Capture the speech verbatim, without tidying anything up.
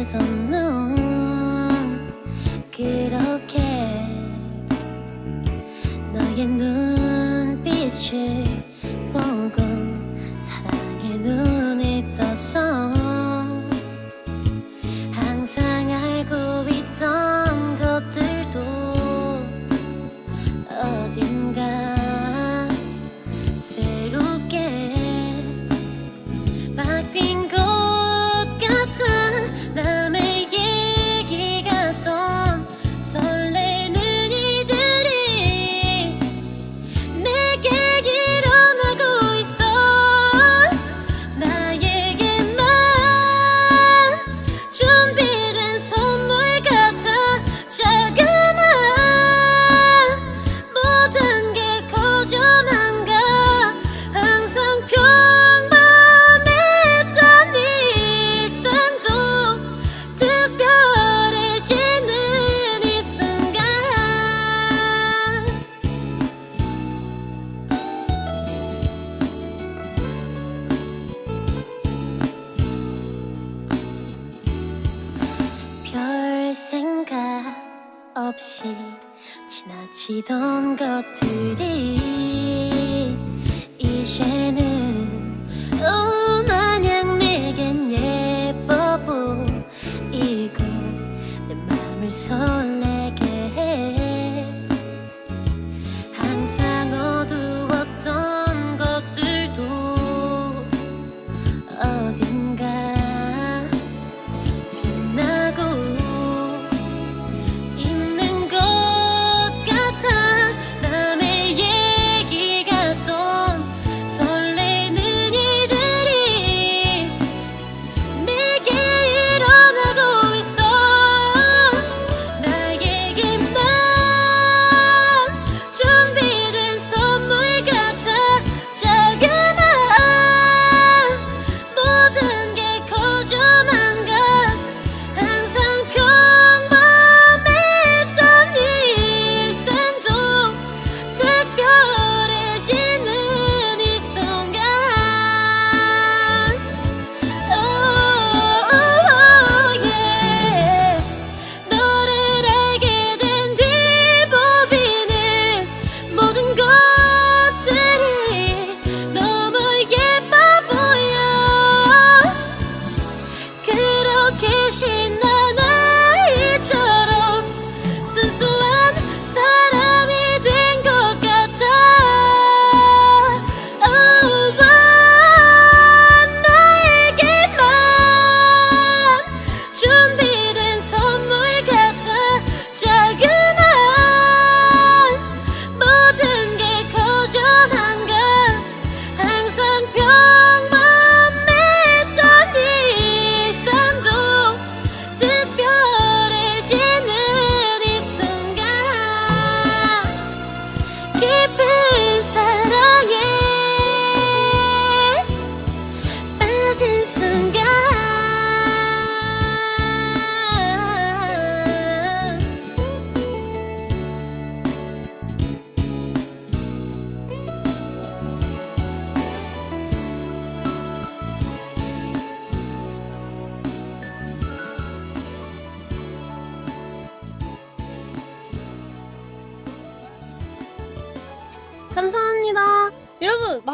뜨던 눈 그렇게 너의 눈빛을 보곤 사랑의 눈이 떴어. 항상 알고 있던 것들도 어딘가 새롭게 바뀐 것 같아. 남의 얘기 같던 설레는 일들이 내게 일어나고 있어. 나에게만 준비된 선물 같아. 자그마한 모든 게 거저만가. 항상 평범했던 일상도 특별해지는 이 순간. 별 생각 없이 지나치던 것들이 이제는 어, 마냥 내겐 예뻐 보이고 내 맘을 설레게 해. 항상 어두웠던 것들도 어딘가 빛나고 있는 것 같아. 남의 얘기 같던 설레는 일들이 내게 일어나고 있어. 나에게만 준비된 선물 같아. 자그마한 모든 게 거저만가. 항상 평범했던 일상도 특별해지는 이 순간. Oh, oh, yeah. 너를 알게 된 뒤 보이는 모든 것들이 너무 예뻐 보여. 그렇게 신난 아이처럼 순수한 사람이 된 것 같아. Oh, oh, 나에게만 준비된 선물 같아. 자그마한 모든 게 거저만가. 항상 평범했던 일상도 특별해지는 이 순간. 깊은 사랑에 빠진 순간. 감사합니다. 여러분.